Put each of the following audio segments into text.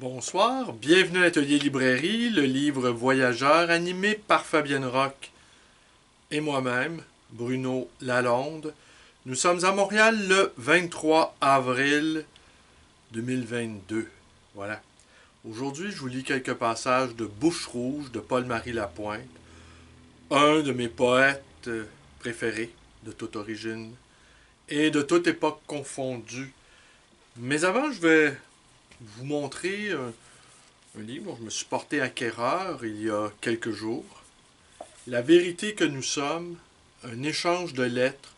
Bonsoir, bienvenue à l'Atelier Librairie, le livre Voyageur animé par Fabienne Roch et moi-même, Bruno Lalonde. Nous sommes à Montréal le 23 avril 2022. Voilà. Aujourd'hui, je vous lis quelques passages de Bouche Rouge de Paul-Marie Lapointe, un de mes poètes préférés de toute origine et de toute époque confondue. Mais avant, je vais vous montrer un livre dont je me suis porté acquéreur il y a quelques jours. La vérité que nous sommes, un échange de lettres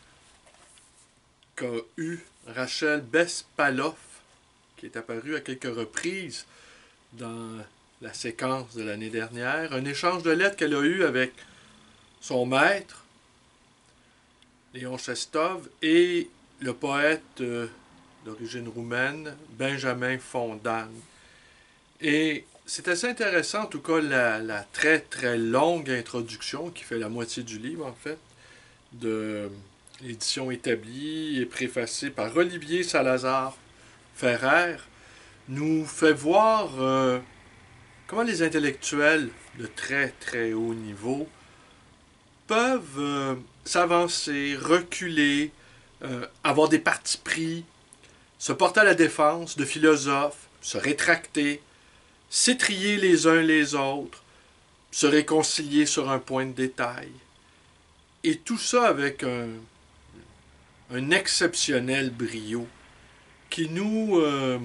qu'a eu Rachel Bespaloff, qui est apparu à quelques reprises dans la séquence de l'année dernière. Un échange de lettres qu'elle a eu avec son maître, Léon Chestov, et le poète d'origine roumaine, Benjamin Fondan. Et c'est assez intéressant, en tout cas, la très très longue introduction qui fait la moitié du livre, en fait, de l'édition établie et préfacée par Olivier Salazar Ferrer, nous fait voir comment les intellectuels de très très haut niveau peuvent s'avancer, reculer, avoir des partis pris, se porter à la défense de philosophes, se rétracter, s'étrier les uns les autres, se réconcilier sur un point de détail. Et tout ça avec un exceptionnel brio qui nous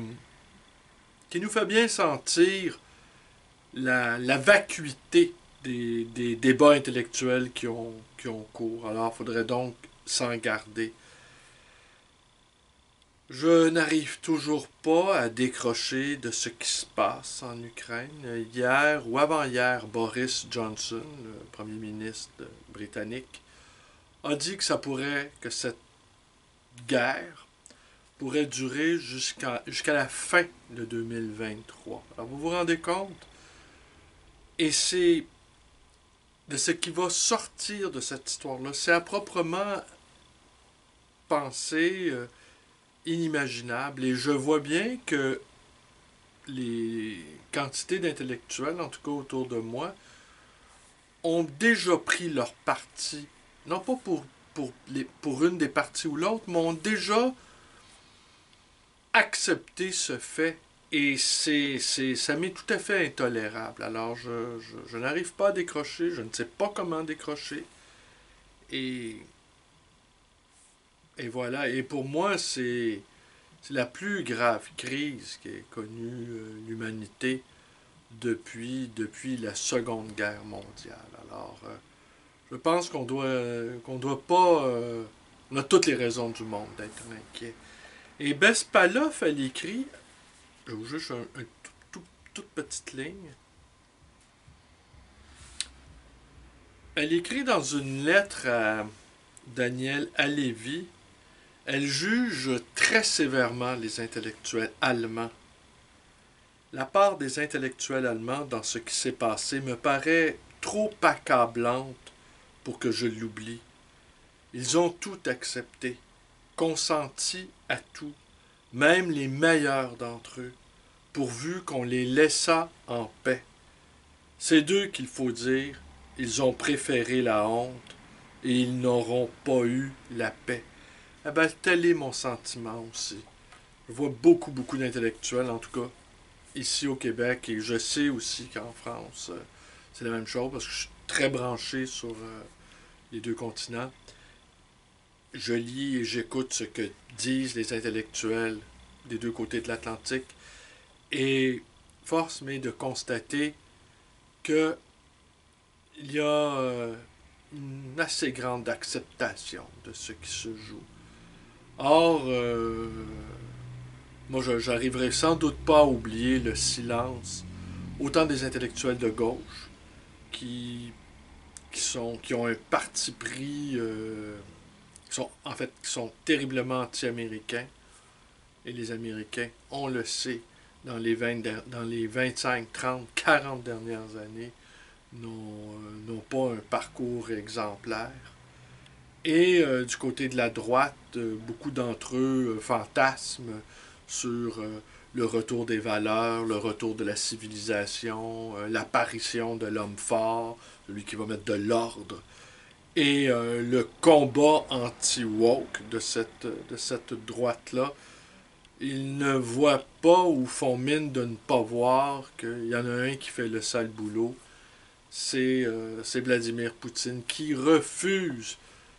fait bien sentir la vacuité des débats intellectuels qui ont cours. Alors, il faudrait donc s'en garder. Je n'arrive toujours pas à décrocher de ce qui se passe en Ukraine. Hier ou avant-hier, Boris Johnson, le premier ministre britannique, a dit que cette guerre pourrait durer jusqu'à la fin de 2023. Alors vous vous rendez compte? Et c'est de ce qui va sortir de cette histoire-là. C'est à proprement penser inimaginable. Et je vois bien que les quantités d'intellectuels, en tout cas autour de moi, ont déjà pris leur parti. Non pas pour une des parties ou l'autre, mais ont déjà accepté ce fait. Et ça m'est tout à fait intolérable. Alors, je n'arrive pas à décrocher, je ne sais pas comment décrocher. Et voilà. Et pour moi, c'est la plus grave crise qu'ait connue l'humanité depuis la Seconde Guerre mondiale. Alors, je pense qu'on doit pas... on a toutes les raisons du monde d'être inquiet. Et Bespaloff, elle écrit... Je vous juste toute petite ligne. Elle écrit dans une lettre à Daniel Halévy. Elle juge très sévèrement les intellectuels allemands. La part des intellectuels allemands dans ce qui s'est passé me paraît trop accablante pour que je l'oublie. Ils ont tout accepté, consenti à tout, même les meilleurs d'entre eux, pourvu qu'on les laissât en paix. C'est d'eux qu'il faut dire, ils ont préféré la honte et ils n'auront pas eu la paix. Eh bien, tel est mon sentiment aussi. Je vois beaucoup d'intellectuels, en tout cas, ici au Québec, et je sais aussi qu'en France, c'est la même chose, parce que je suis très branché sur les deux continents. Je lis et j'écoute ce que disent les intellectuels des deux côtés de l'Atlantique, et force m'est de constater qu'il y a une assez grande acceptation de ce qui se joue. Or, moi, j'arriverai sans doute pas à oublier le silence autant des intellectuels de gauche qui ont un parti pris, qui sont terriblement anti-américains. Et les Américains, on le sait, dans les 25, 30, 40 dernières années, n'ont pas un parcours exemplaire. Et du côté de la droite, beaucoup d'entre eux fantasment sur le retour des valeurs, le retour de la civilisation, l'apparition de l'homme fort, celui qui va mettre de l'ordre, et le combat anti-woke de cette droite-là. Ils ne voient pas ou font mine de ne pas voir qu'il y en a un qui fait le sale boulot. C'est Vladimir Poutine qui refuse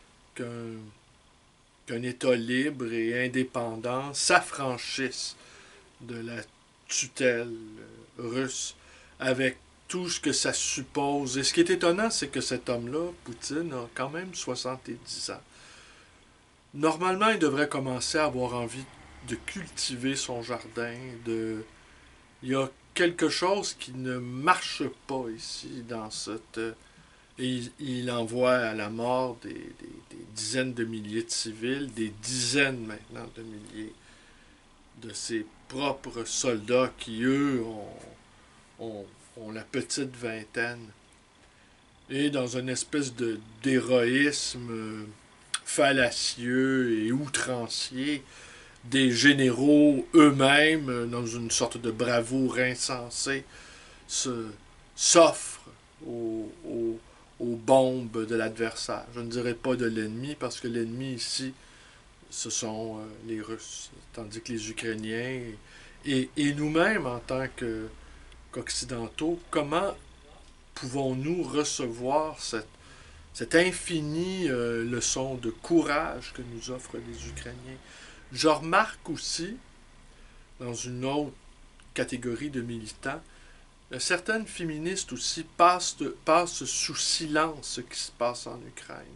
qu'un État libre et indépendant s'affranchisse de la tutelle russe avec tout ce que ça suppose. Et ce qui est étonnant, c'est que cet homme-là, Poutine, a quand même 70 ans. Normalement, il devrait commencer à avoir envie de cultiver son jardin. Il y a quelque chose qui ne marche pas ici dans cette... Et il envoie à la mort des dizaines de milliers de civils, des dizaines maintenant de milliers de ses propres soldats qui, eux, ont la petite vingtaine. Et dans une espèce d'héroïsme fallacieux et outrancier, des généraux eux-mêmes, dans une sorte de bravoure insensée, s'offrent aux bombes de l'adversaire. Je ne dirais pas de l'ennemi, parce que l'ennemi ici, ce sont les Russes. Tandis que les Ukrainiens et nous-mêmes, en tant qu'Occidentaux, comment pouvons-nous recevoir cette infinie leçon de courage que nous offrent les Ukrainiens? Je remarque aussi, dans une autre catégorie de militants, certaines féministes aussi passent sous silence ce qui se passe en Ukraine.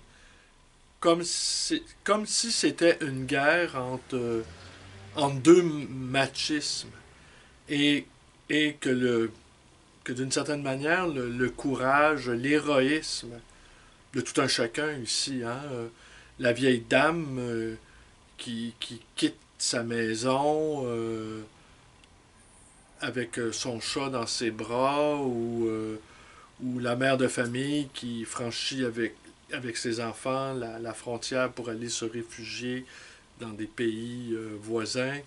Comme si c'était une guerre entre deux machismes. Et que d'une certaine manière, le courage, l'héroïsme de tout un chacun ici, hein, la vieille dame qui quitte sa maison avec son chat dans ses bras, ou la mère de famille qui franchit avec ses enfants la frontière pour aller se réfugier dans des pays voisins,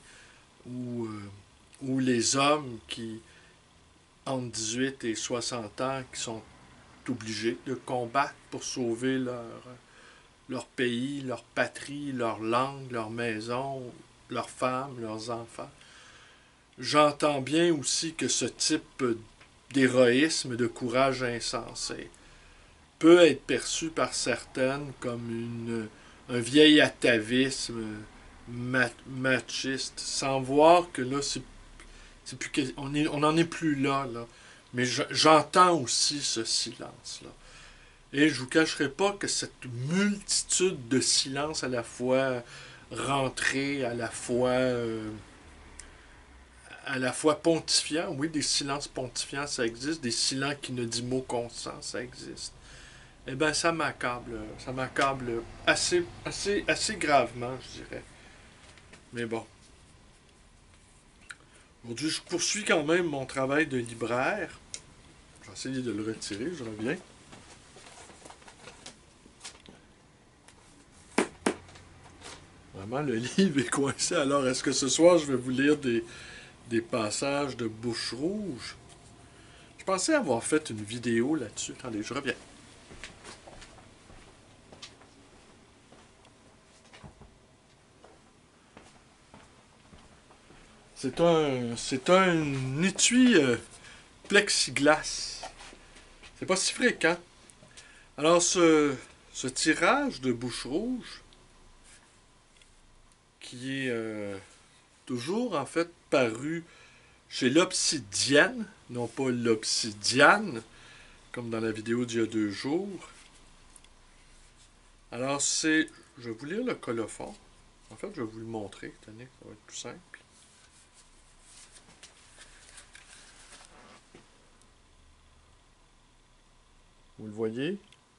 ou les hommes qui, entre 18 et 60 ans, qui sont obligés de combattre pour sauver leur pays, leur patrie, leur langue, leur maison, leurs femmes, leurs enfants. J'entends bien aussi que ce type d'héroïsme, de courage insensé, peut être perçu par certaines comme un vieil atavisme machiste, sans voir que là, on n'en est plus là. Mais j'entends aussi ce silence-là. Et je ne vous cacherai pas que cette multitude de silences à la fois rentrés, à la fois pontifiants, oui, des silences pontifiants, ça existe, des silences qui ne disent mot consent, ça existe. Eh bien, ça m'accable assez gravement, je dirais. Mais bon. Aujourd'hui, je poursuis quand même mon travail de libraire. Je vais essayer de le retirer, je reviens. Vraiment, le livre est coincé. Alors, est-ce que ce soir, je vais vous lire des passages de Bouche Rouge? Je pensais avoir fait une vidéo là-dessus. Attendez, je reviens. C'est un étui plexiglas. C'est pas si fréquent. Alors, ce tirage de Bouche Rouge, qui est toujours, en fait, paru chez l'Obsidienne, non pas l'Obsidiane, comme dans la vidéo d'il y a 2 jours. Alors, je vais vous lire le colophon. En fait, je vais vous le montrer. Tenez, ça va être plus simple. Vous le voyez?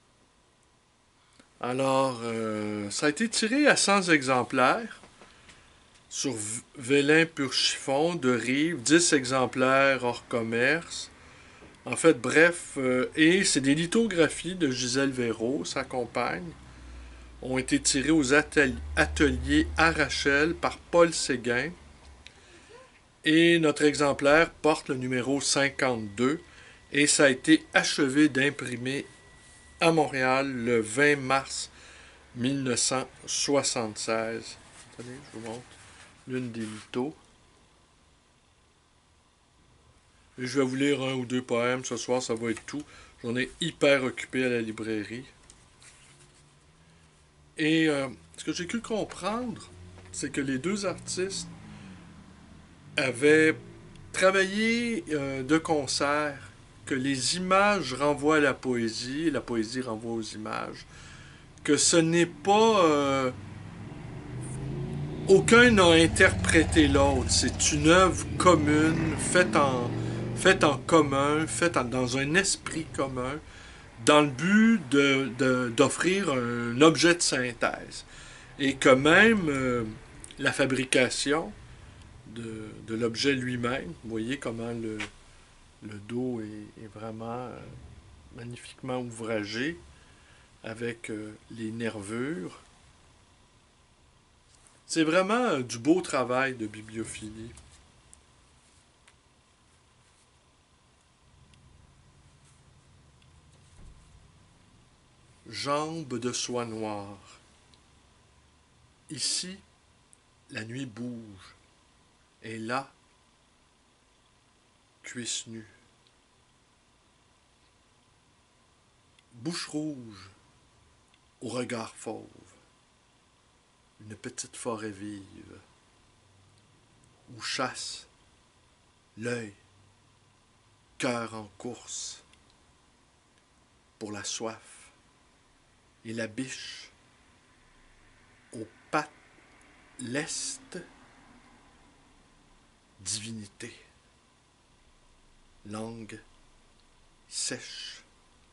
Alors, ça a été tiré à 100 exemplaires sur vélin pur chiffon de Rive, 10 exemplaires hors commerce. En fait, bref, et c'est des lithographies de Gisèle Véraud, sa compagne, ont été tirées aux ateliers Arachel par Paul Séguin. Et notre exemplaire porte le numéro 52 et ça a été achevé d'imprimer à Montréal le 20 mars 1976. Attendez, je vous montre l'une des litos. Et je vais vous lire un ou deux poèmes ce soir, ça va être tout. J'en ai hyper occupé à la librairie. Et ce que j'ai cru comprendre, c'est que les deux artistes avaient travaillé de concert, que les images renvoient à la poésie renvoie aux images, que ce n'est pas... aucun n'a interprété l'autre, c'est une œuvre commune, faite en commun, dans un esprit commun, dans le but d'offrir un objet de synthèse. Et que même la fabrication de l'objet lui-même, vous voyez comment le dos est vraiment magnifiquement ouvragé avec les nervures. C'est vraiment du beau travail de bibliophilie. Jambes de soie noire. Ici, la nuit bouge. Et là, cuisse nue. Bouche rouge, au regard fauve. Une petite forêt vive, où chasse l'œil, cœur en course, pour la soif, et la biche, aux pattes lestes, divinité, langue sèche,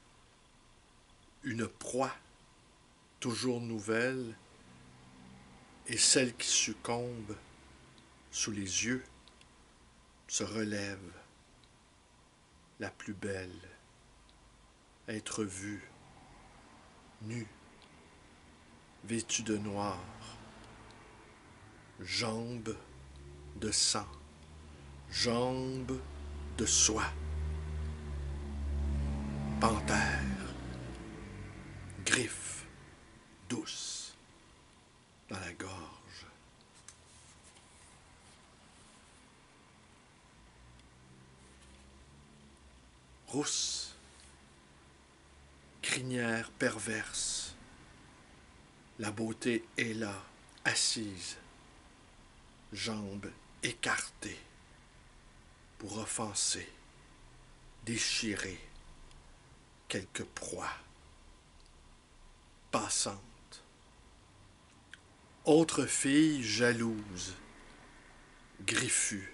une proie toujours nouvelle, et celle qui succombe sous les yeux se relève, la plus belle, être vue, nue, vêtue de noir, jambes de sang, jambes de soie, panthère, griffes douces dans la gorge. Rousse, crinière perverse, la beauté est là, assise, jambes écartées, pour offenser, déchirer quelque proie passante. Autre fille jalouse, griffue,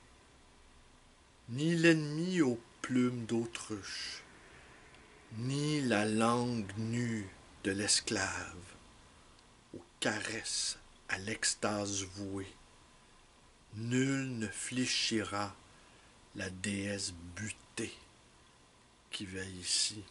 ni l'ennemi aux plumes d'autruche, ni la langue nue de l'esclave, aux caresses à l'extase vouée. Nul ne fléchira la déesse butée qui veille ici.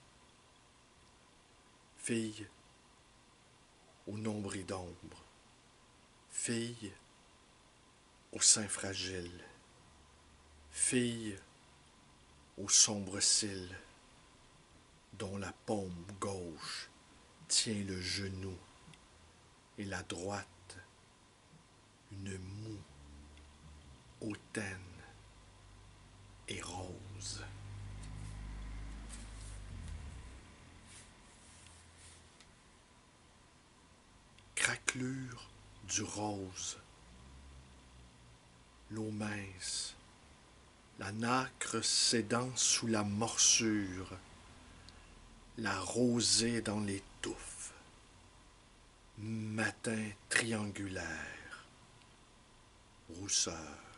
Fille au nombril d'ombre, fille au sein fragile, fille aux sombres cils, dont la paume gauche tient le genou et la droite une moue hautaine et rose. Craquelure du rose, l'eau mince, la nacre cédant sous la morsure, la rosée dans les touffes, matin triangulaire, rousseur,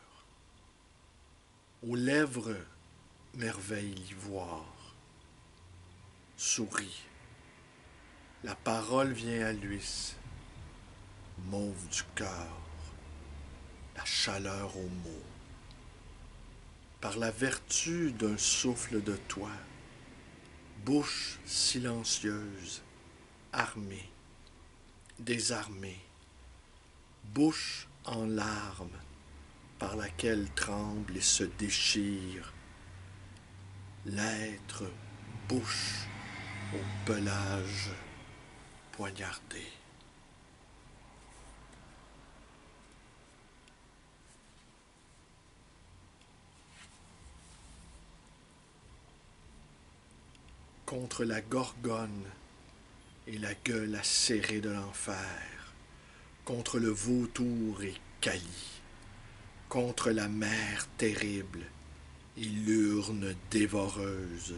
aux lèvres merveille l'ivoire, sourit, la parole vient à l'huisse, mauve du cœur, la chaleur aux mots, par la vertu d'un souffle de toi, bouche silencieuse, armée, désarmée, bouche en larmes, par laquelle tremble et se déchire l'être bouche au pelage poignardé. Contre la gorgone et la gueule acérée de l'enfer, contre le vautour et Kali, contre la mer terrible et l'urne dévoreuse,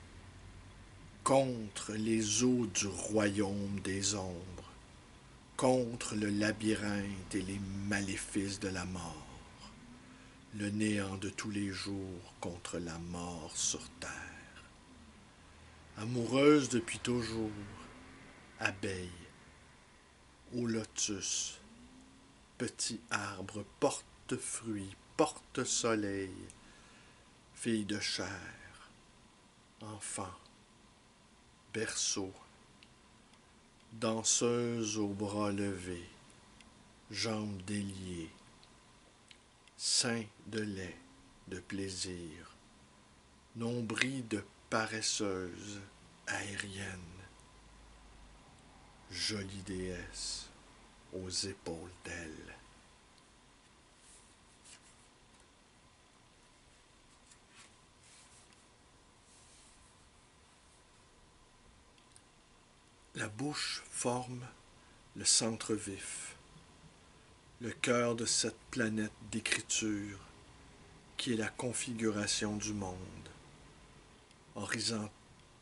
contre les eaux du royaume des ombres, contre le labyrinthe et les maléfices de la mort, le néant de tous les jours contre la mort sur terre. Amoureuse depuis toujours, abeille, au lotus, petit arbre porte-fruits, porte-soleil, fille de chair, enfant, berceau, danseuse aux bras levés, jambes déliées, sein de lait, de plaisir, nombril de paresseuse, aérienne, jolie déesse aux épaules d'ailes. La bouche forme le centre vif, le cœur de cette planète d'écriture qui est la configuration du monde, horizontale,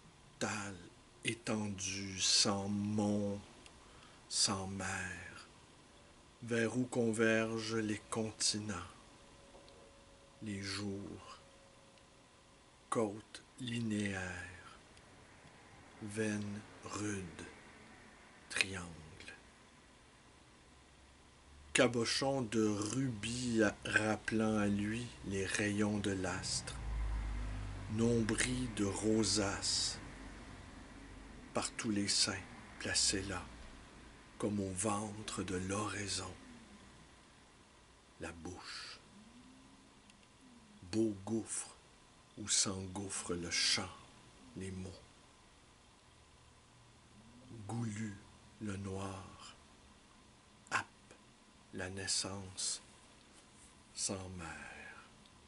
étendue, sans mont, sans mer, vers où convergent les continents, les jours, côtes linéaires, veines rudes, triangles. Cabochon de rubis rappelant à lui les rayons de l'astre, nombril de rosaces, par tous les seins placés là, comme au ventre de l'oraison. La bouche, beau gouffre où s'engouffre le chant, les mots. Goulu le noir, âpe la naissance, sans mère.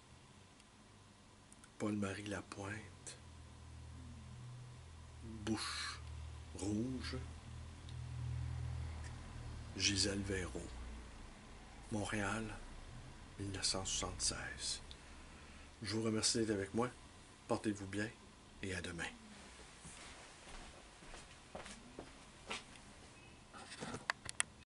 Paul-Marie Lapointe, bouche rouge, Gisèle Verreau, Montréal, 1976. Je vous remercie d'être avec moi. Portez-vous bien et à demain.